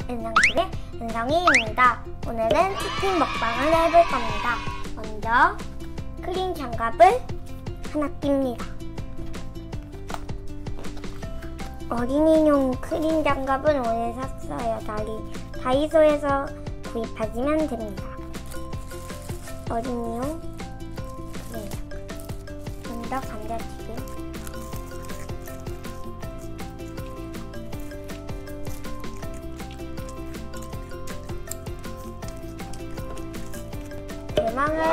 은성TV의 은성이입니다. 오늘은 치킨 먹방을 해볼 겁니다. 먼저 크림 장갑을 하나 낍니다. 어린이용 크림 장갑은 오늘 샀어요. 다이소에서 구입하시면 됩니다. 어린이용 크림 장갑. 먼저 감자튀김. 대망을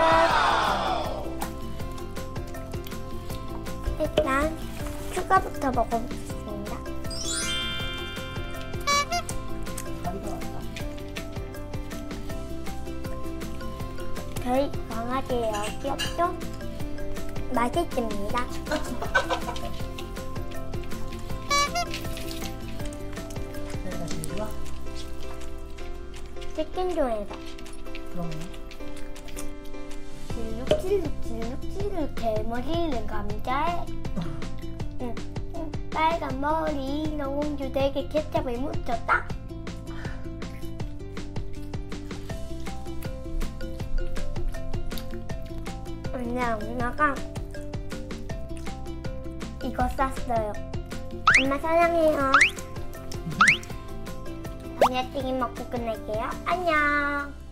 일단 추가부터 먹어보겠습니다. 저희 강아지예요. 귀엽죠? 맛있습니다. 치킨 좋아해서. 질룩질룩 대머리는 감자에 빨간 머리 농주대게 케첩을 묻혔다. 근데 엄마가 이거 쌌어요. 엄마 사랑해요. 감자튀김 먹고 끝낼게요. 안녕.